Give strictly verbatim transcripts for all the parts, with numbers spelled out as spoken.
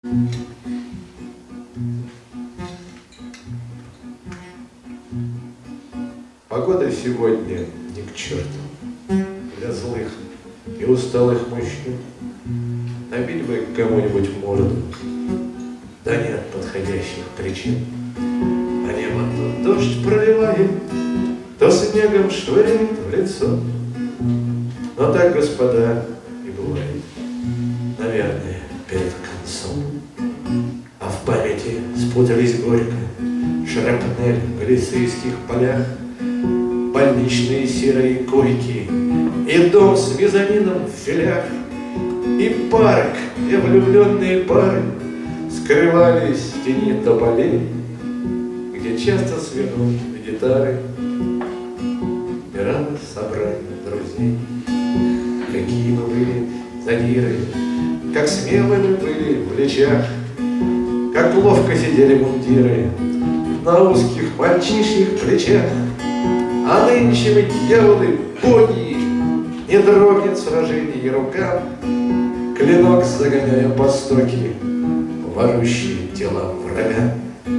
Погода сегодня ни к черту для злых и усталых мужчин. Набить бы кому-нибудь морду, да нет подходящих причин. А небо то дождь проливает, то снегом швыряет в лицо. Но так, господа, и бывает, наверное, перед концом. А в памяти спутались горько шрапнель в галицийских полях, больничные серые койки и дом с мезонином в филях, и парк, где влюбленные пары скрывались в тени тополей, где часто свернут гитары и рано собрали друзей. Какие мы были задиры, как смелы мы были в плечах, как ловко сидели мундиры на узких мальчишьих плечах. А нынче мы, дьяволы, боги, не дрогнет в сражении рука, клинок загоняя по стоке ворущие тела врага.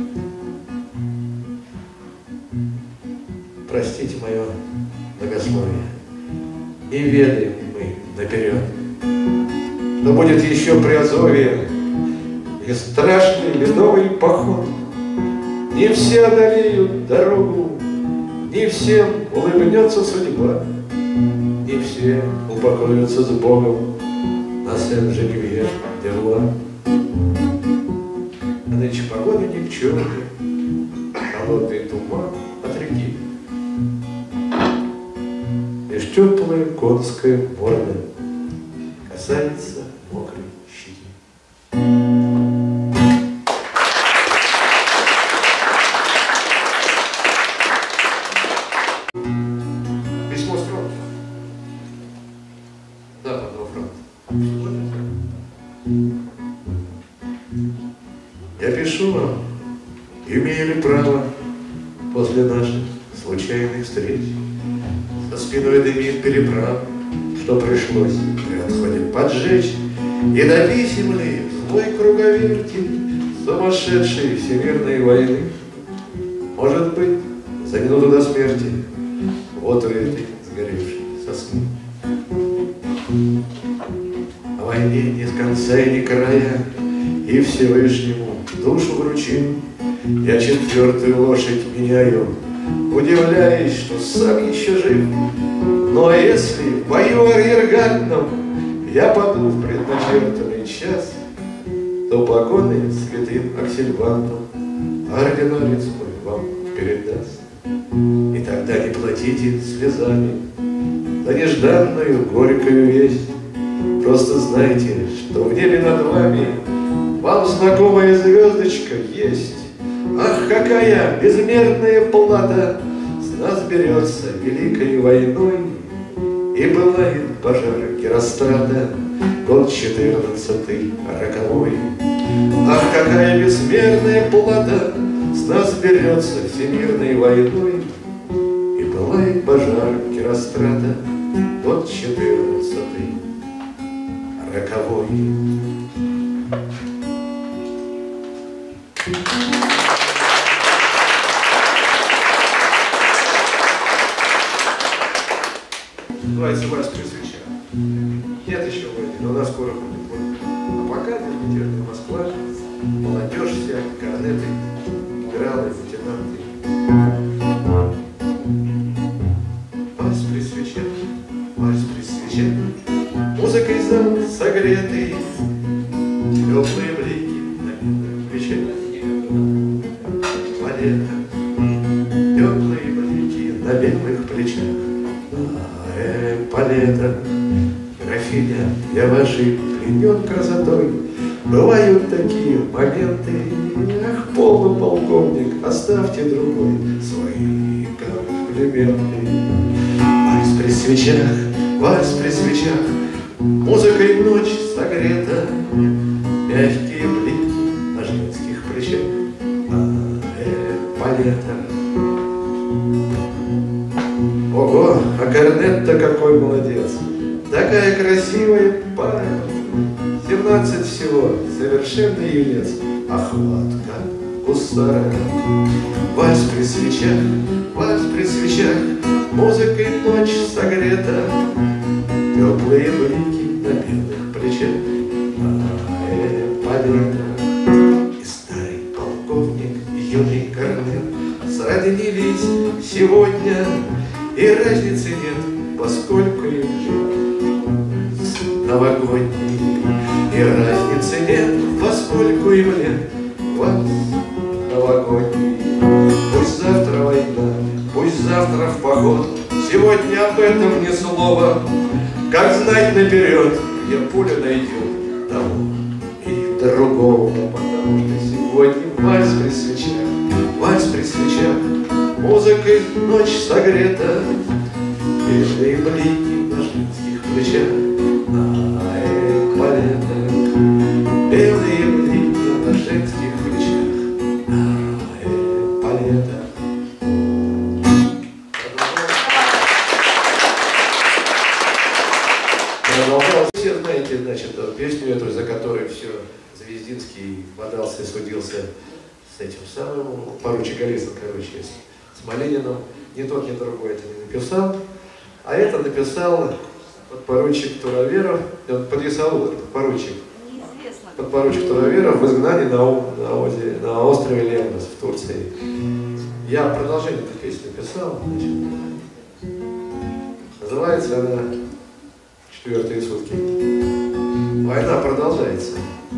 Простите мое многословие, не ведаем мы наперед, но будет еще при Азове и страшный ледовый поход. Не все одолеют дорогу, не всем улыбнется судьба, не все упокоятся с Богом на Сен-Женевье-де-Луа. А нынче погода ни к черту, холодный туман от реки, лишь теплая конская морда касается мокрой щеки. Письмо с фронта. Западного фронта. Я пишу вам, имею ли право после наших случайных встреч. Со спиной дымит переправ, что пришлось при отходе поджечь. И до писем ли злой круговерти сумасшедшей всемирной войны? Может быть, за минуту до смерти вот у этой сгоревшей сосны. О войне нет конца и ни края, и Всевышнему душу вручил. Я четвертую лошадь меняю, удивляясь, что сам еще жив. Но если в бою арьергардном я паду в предначертанный час, то погоны святым Аксельбантом орденарец мой вам передаст. И тогда не платите слезами за нежданную горькую весть. Просто знайте, что в небе над вами вам знакомая звездочка есть. Ах, какая безмерная плата с нас берется великой войной. И бывает пожар Герострата, год четырнадцатый, роковой. Ах, какая безмерная плата с нас берется всемирной войной. И бывает пожар Герострата, год четырнадцатый, роковой. Называется «Вальс при свечах». Нет еще войны, но она скоро будет война. А пока безмятежная Москва, молодежь вся, корнеты, генералы, лейтенанты. Вальс при свечах, вальс при свечах, музыкой зал согретый, теплые блики на милых плечах. Валета, теплые блики на белых плечах. Палета, графиня, я вашей пленен красотой. Бывают такие моменты. Ах, полный полковник, оставьте другой свои комплименты. Вальс при свечах, вальс при свечах, музыкой ночь согрета, мягкие блики на женских плечах. А, э, палета. Ого, а корнет-то какой молодец! Такая красивая пара, семнадцать всего, совершенный юнец, охватка гусара. Вальс при свечах, вальс при свечах, музыкой ночь согрета, теплые блики на белых плечах, а полета. И старый полковник, юный корнет сроднились сегодня, и разницы нет, поскольку их новогодний, и разницы нет, поскольку им лет. Вальс новогодний. Пусть завтра война, пусть завтра в поход, сегодня об этом ни слова. Как знать наперед, где пуля найдет того и другого. Потому что сегодня вальс при свечах, вальс при свечах, музыкой ночь согрета, белые блики на женских плечах, ай, полета. Белые блики на женских плечах, ай, полета. Все знаете, значит, песню эту, за которой все Звездинский бодался и судился с этим самым, поручик Голицын, короче, с, с Малининым. Ни тот, ни другой это не написал, а это написал подпоручик Туроверов, он подрисовал этот поручик. Подпоручик Туроверов в изгнании на, на, озере, на острове Лемнос в Турции. Я продолжение этой песни написал. Значит, называется она «Четвертые сутки». Война продолжается.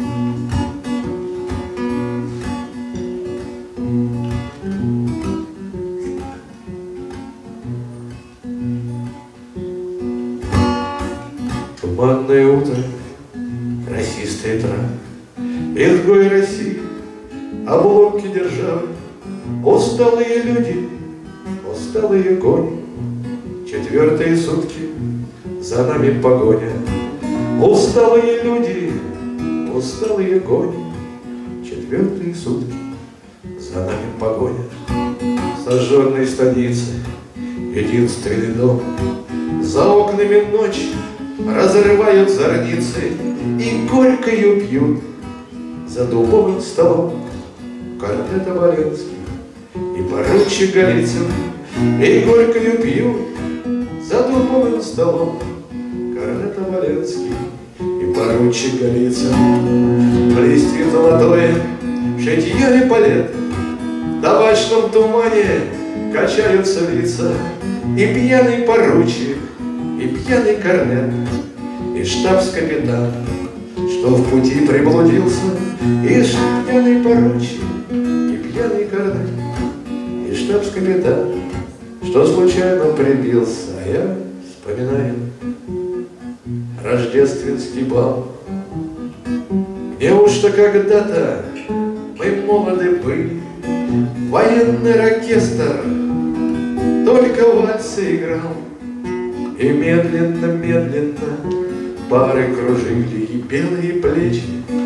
Туманное утро, расистые травы, изгой России, обломки державы, усталые люди, усталые кони, четвертые сутки, за нами погоня. Усталые люди, усталые кони, четвертые сутки, за нами погоня. Сожженные станицы, единственный дом, за окнами ночь разрывают зорницы и горькою пьют за дубовым столом корнет Оболенский и поручик Голицын, и горькою пьют за дубовым столом корнет Оболенский и поручик Голицын. Блестит золотое шитье и палет, в табачном тумане качаются лица, и пьяный поручик, и пьяный корнет, и штабс-капитан, что в пути приблудился, и пьяный поручик, и пьяный корнет, и штабс-капитан, что случайно прибился. А я вспоминаю рождественский бал. Неужто когда-то мы молоды были, военный оркестр только вальсы играл, и медленно-медленно пары кружили и белые плечи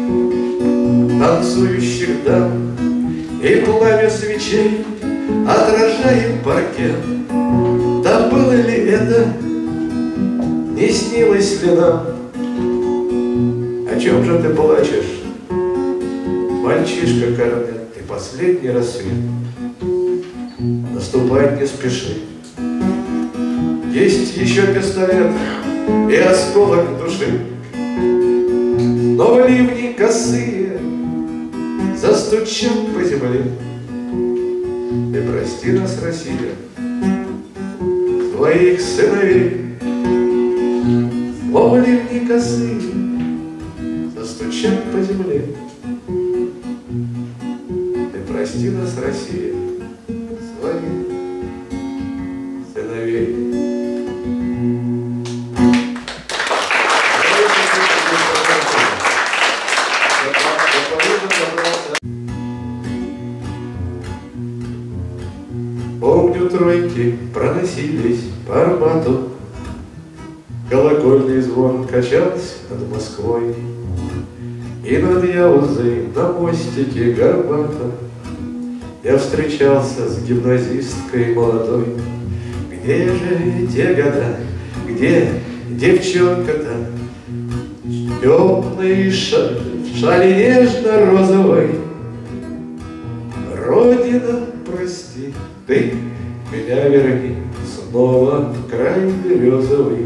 танцующих дам, и пламя свечей отражает паркет. Да было ли это, не снилось ли нам? О чем же ты плачешь, мальчишка Корнет? Ты последний рассвет, наступать не спеши. Есть еще пистолет и осколок души, но в ливни косые застучат по земле. И прости нас, Россия, твоих сыновей. Но в ливни косые застучат по земле. И прости нас, Россия, своих сыновей. Помню, тройки проносились по Арбату, колокольный звон качался над Москвой, и над Яузой на мостике горбатом я встречался с гимназисткой молодой. Где же те года, где девчонка-то? Теплые шали, шали нежно-розовой. Родина, прости, ты меня верни снова в край березовый.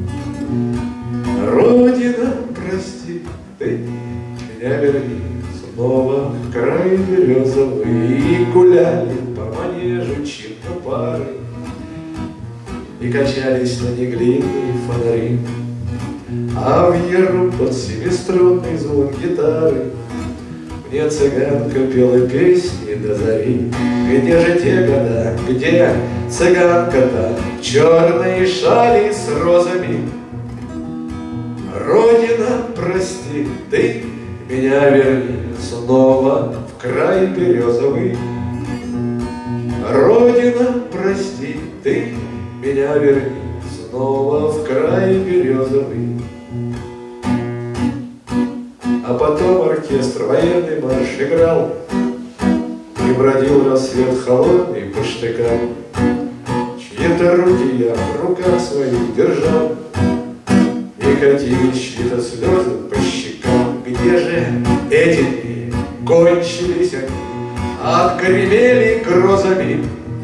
Родина, прости, ты меня верни снова в край березовый. И гуляли по манежу чинно пары, и качались на неглине фонари, а в яру под семиструнный звон гитары мне цыганка пела песни до зари. Где же те года, где цыганка-то в черной шали с розами? Родина, прости, ты меня верни снова в край березовый. Родина, прости, ты меня верни снова в край березовый. А потом оркестр военный марш играл, и бродил рассвет холодный по штыкам. Чьи-то руки я в руках своих держал, и катились чьи-то слезы по щекам. Где же эти дни кончились они, отгремели грозами?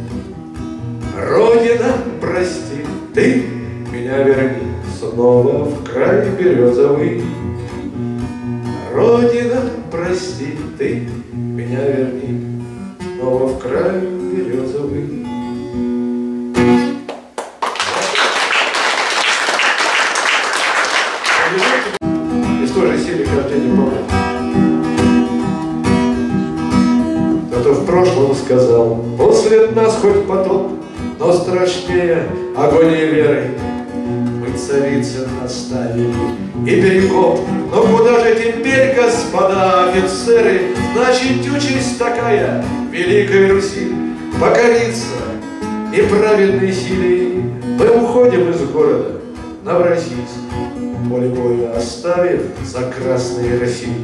Родина, прости, ты меня верни снова в край березовый. Родина, прости, ты меня верни снова в край березовый. Из той же серии «Каждый не помнит». Кто-то в прошлом сказал: после нас хоть потоп, но страшнее агонии веры. Мы царицы наставили и перекоп, но куда же теперь, господа офицеры? Значит, участь такая Великой Руси — покориться неправедной силе. Мы уходим из города Новороссийск, поле боя оставив за красной России.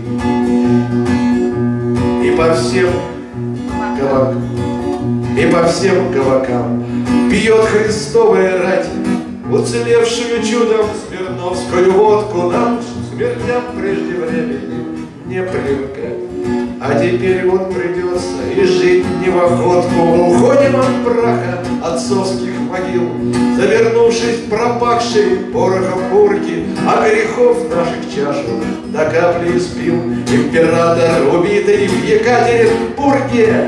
И по всем кабакам, и по всем кабакам пьет христовая рать уцелевшую чудом смирновскую водку. Нам, смертям прежде времени, не привыкать. А теперь вот придется и жить не в охотку. Уходим от праха отцовских могил, завернувшись в пропахшие порохом бурки, а грехов наших чашу до капли испил император, убитый в Екатеринбурге.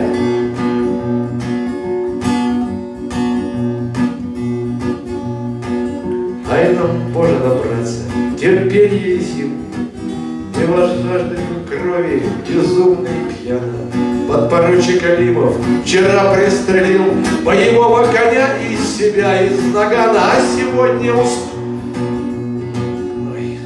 Дай нам, Боже, набраться терпения и сил, не возжаждать крови безумной пьяно. Подпоручик Алимов вчера пристрелил боевого коня из себя, из нагана, а сегодня усп... Ой.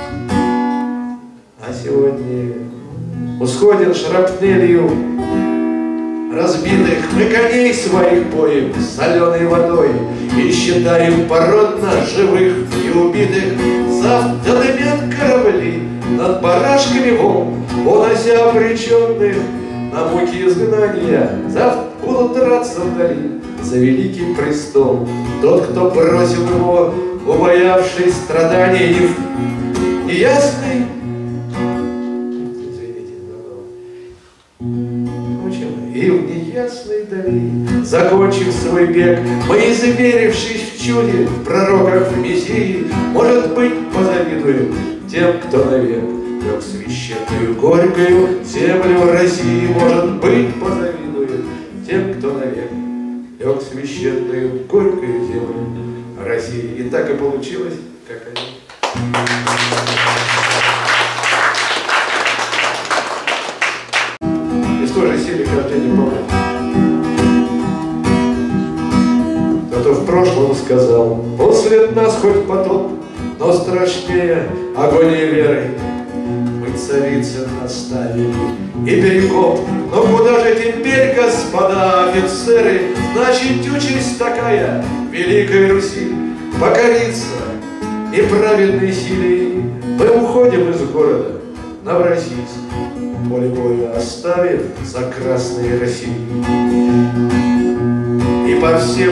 А сегодня усходит шрапнелью разбитых мы коней своих поем соленой водой и считаем породно живых и убитых. Завтра дымят корабли над барашками волн, унося обреченных на муки изгнания. Завтра будут драться вдали за великий престол тот, кто бросил его, убоявшись страданий. Неясный, и в неясной дали, закончив свой бег, мы, изверившись в чуде, в пророках, в Мессии, может быть, позавидуем тем, кто навек лег священную горькую землю России. Может быть, позавидуем тем, кто навек лег священную горькую землю России. И так и получилось, как они. Тоже сели каждый не помнит. Кто-то в прошлом сказал: после нас хоть потоп, но страшнее агонии веры. Мы царицы наставили и перекоп, но куда же теперь, господа офицеры? Значит, участь такая Великой Руси — покориться неправедной силе. Мы уходим из города Новороссийск, поле боя оставив за красной России. И по всем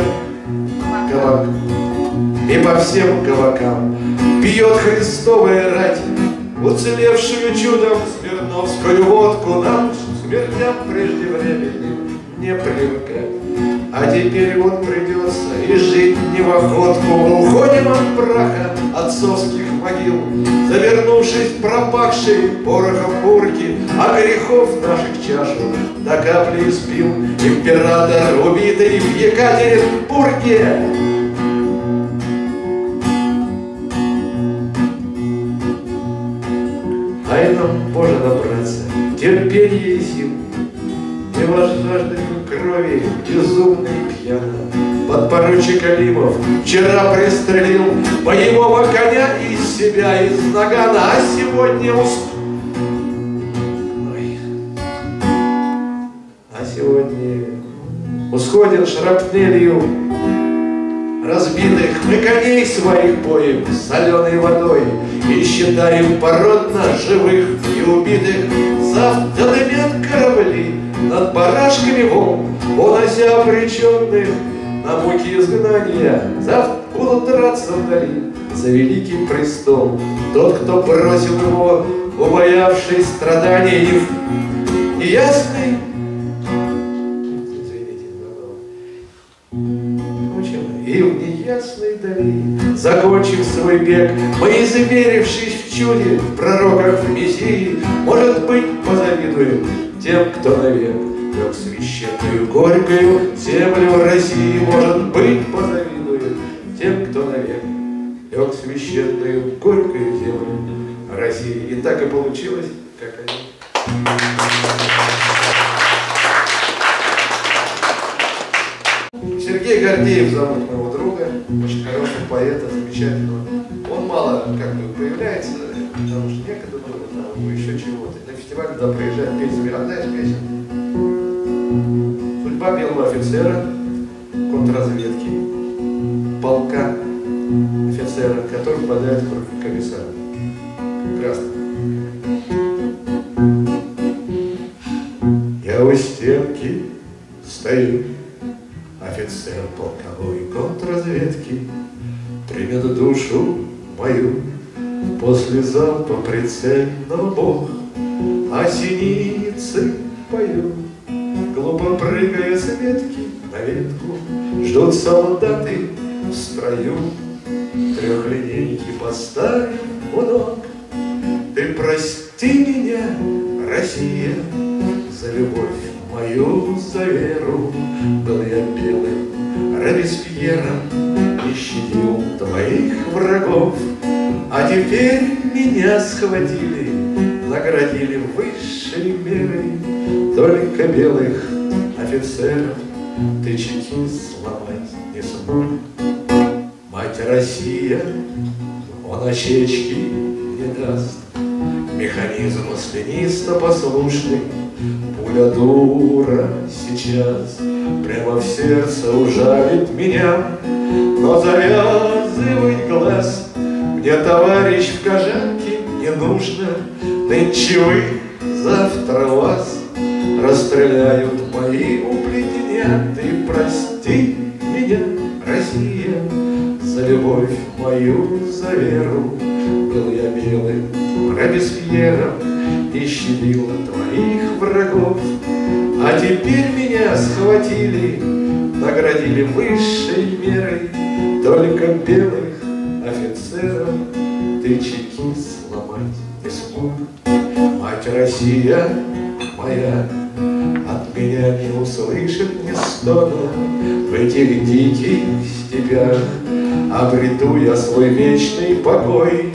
кабакам, и по всем кабакам пьет христовая рать уцелевшую чудом Смирновскую водку нам, смертям преждевременным, не привыкать. А теперь вот придется и жить не в охотку. Мы уходим от праха отцовских могил, завернувшись в пропахшие порохом бурки, а грехов наших чашу до капли испил император, убитый в Екатеринбурге. Дай нам, Боже, набраться терпения и сил, не возжаждать крови, безумно и пьяно. Подпоручик Алимов вчера пристрелил боевого коня из себя, из нагана, а сегодня усп... Ой. А сегодня усходен шрапнелью разбитых мы коней своих поем соленой водой и считаем породно живых и убитых. Завтра дымят корабли над барашками волн, унося обреченных на муки изгнания. Завтра будут драться вдали за великий престол тот, кто бросил его, убоявшись страданий. И ясный, и в неясной дали, закончив свой бег, мы, изверившись в чуде, в пророках, в Мессии, может быть, позавидуем тем, кто навек лег священную горькую землю России. Может быть, позавидуем тем, кто навек лег священную горькую землю России. И так и получилось, как они. Сергей Гордеев зовут моего друга, очень хорошего поэта, замечательного. Он мало как бы появляется, потому что некогда было там еще чего-то. На фестиваль туда приезжает песнями. Одна из песен «Судьба белого офицера контрразведки, полка офицера, который попадает в руки комиссара». Прекрасно. Я у стенки стою, офицер полковой контрразведки, примет душу мою после залпа прицельного бог, а синицы поют, глупо прыгая с ветки на ветку, ждут солдаты в строю, трехлинейки поставив у ног. Ты прости меня, Россия, за любовь мою, за веру. Был я белым Робеспьером и щадил твоих врагов, а теперь меня схватили, наградили высшей мерой. Только белых офицеров ты чеки сломать не смог. Мать Россия, он очечки не даст, механизм маслянисто послушный. Пуля дура сейчас прямо в сердце ужалит меня, но завязывай глаз, мне, товарищ, в кожанке не нужно. Нынче вы, завтра вас расстреляют мои уплетения. Ты прости меня, Россия, за любовь мою, за веру. Был я белым Робеспьером и щадил твоих врагов, а теперь меня схватили, наградили высшей мерой. Только белых офицеров ты чеки сломать не смог. Мать Россия моя от меня не услышит ни стона. В этих диких степях обрету я свой вечный покой.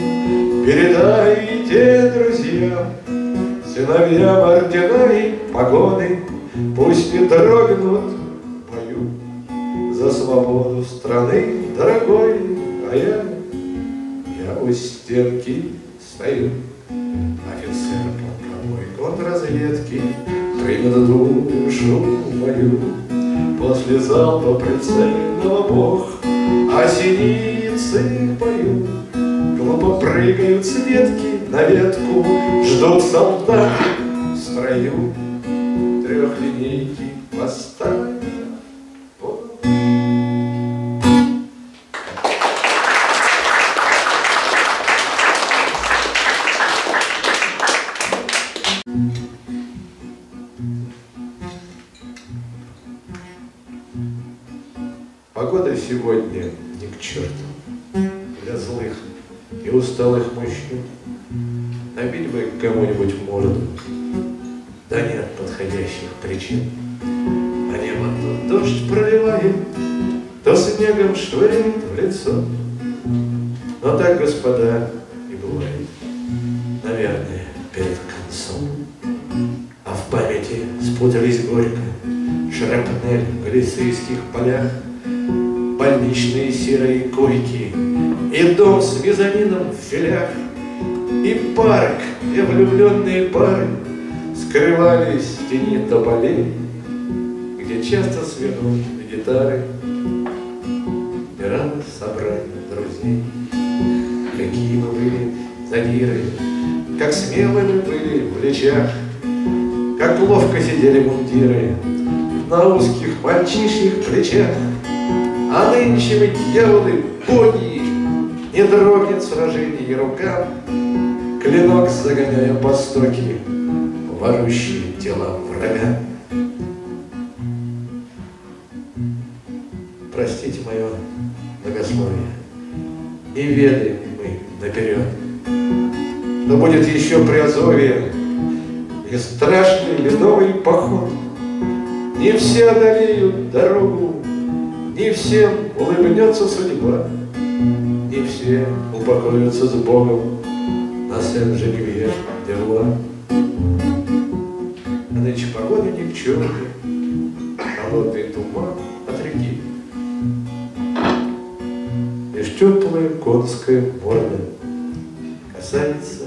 Передайте, друзья, сыновьям ордена и погоны, пусть не дрогнут в бою за свободу страны дорогой. А я, я у стенки стою, офицер полковой контрразведки, примет душу мою после залпа прицельного бог, а синицы поют, глупо прыгают с ветки на ветку, ждут солдаты в строю, трехлинейки поставят. Погода сегодня ни к черту для злых и усталых мужчин. Набить бы кому-нибудь морду, да нет подходящих причин. А небо то дождь проливает, то снегом швыряет в лицо. Но так, господа, и бывает, наверное, перед концом. А в памяти спутались горько шрапнель в галицийских полях, больничные серые койки и дом с мезонином в филях, и парк, где влюбленные пары скрывались в тени тополей, где часто сведут гитары, и рано собрать друзей. Какие мы были задиры, как смелы мы были в плечах, как ловко сидели мундиры на узких мальчишьих плечах. А нынче мы, дьяволы, боги, не дрогнет сражений рукам, клинок загоняя по стоке ворущие тела врага. Простите мое многословие, не ведаем мы наперед, что будет еще при Азове и страшный ледовый поход. Не все одолеют дорогу, не всем улыбнется судьба, не все упокоятся с Богом на Сен-Женевье-де-Луа. А нынче погода ни к черту, холодный туман от реки. Лишь теплая конская морда касается